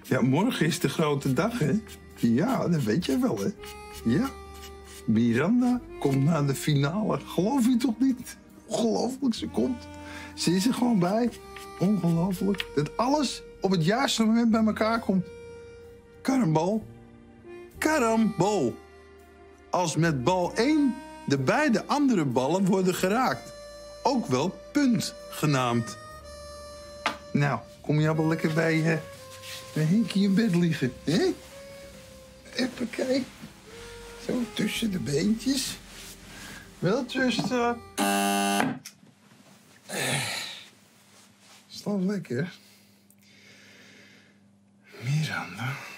Ja, morgen is de grote dag, hè? Ja, dat weet jij wel, hè? Ja. Miranda komt naar de finale. Geloof je toch niet? Ongelooflijk, ze komt. Ze is er gewoon bij. Ongelooflijk. Dat alles op het juiste moment bij elkaar komt. Karambol. Karambol. Als met bal 1 de beide andere ballen worden geraakt. Ook wel punt genaamd. Nou, kom je wel lekker bij Henkie in bed liggen, hè? Even kijken. Zo tussen de beentjes. Wel tussen. Slaap lekker. Miranda.